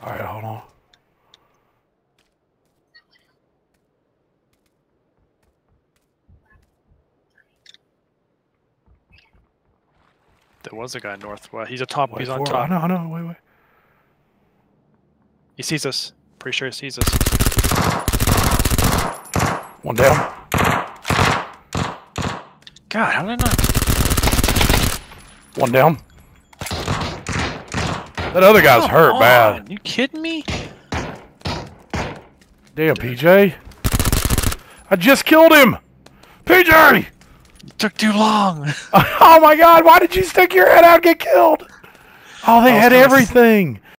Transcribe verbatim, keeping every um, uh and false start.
Alright, hold on. There was a guy northwest. He's a top. Wait he's on for top. it. I know, I know. Wait, wait. He sees us. Pretty sure he sees us. One down. God, how did I not? One down. That other guy's Come hurt on. bad. You kidding me? Damn, P J. I just killed him. P J! It took too long. Oh my God, why did you stick your head out and get killed? Oh, they had everything.